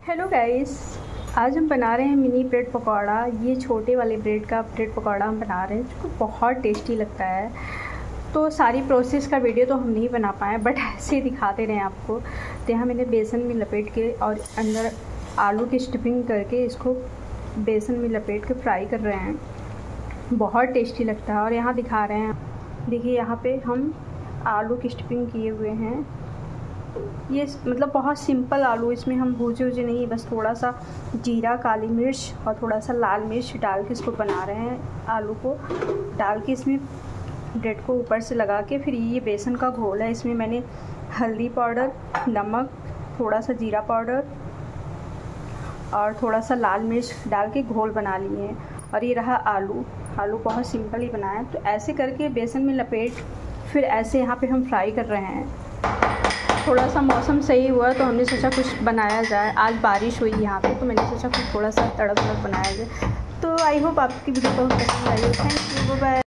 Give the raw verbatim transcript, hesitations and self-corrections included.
Hello guys, आज हम बना रहे हैं मिनी ब्रेड पकौड़ा। ये छोटे वाले ब्रेड का ब्रेड पकौड़ा हम बना रहे हैं जो बहुत टेस्टी लगता है। तो सारी प्रोसेस का वीडियो तो हम नहीं बना पाए, बट ऐसे ही दिखाते रहे आपको। तो यहाँ मैंने बेसन में लपेट के और अंदर आलू की स्टफिंग करके इसको बेसन में लपेट के फ्राई कर रहे हैं। बहुत टेस्टी लगता है। और यहाँ दिखा रहे हैं, देखिए यहाँ पे हम आलू की स्टफिंग किए हुए हैं। ये मतलब बहुत सिंपल आलू, इसमें हम भूजे वूजे नहीं, बस थोड़ा सा जीरा, काली मिर्च और थोड़ा सा लाल मिर्च डाल के इसको बना रहे हैं। आलू को डाल के इसमें ब्रेड को ऊपर से लगा के, फिर ये बेसन का घोल है, इसमें मैंने हल्दी पाउडर, नमक, थोड़ा सा जीरा पाउडर और थोड़ा सा लाल मिर्च डाल के घोल बना लिए हैं। और ये रहा आलू। आलू बहुत सिंपल ही बनाया। तो ऐसे करके बेसन में लपेट फिर ऐसे यहाँ पे हम फ्राई कर रहे हैं। थोड़ा सा मौसम सही हुआ तो हमने सोचा कुछ बनाया जाए। आज बारिश हुई यहाँ पे, तो मैंने सोचा कुछ थोड़ा सा तड़क वड़क बनाया जाए। तो आई होप आपकी वीडियो बहुत पसंद आई हो। Thank you, bye bye.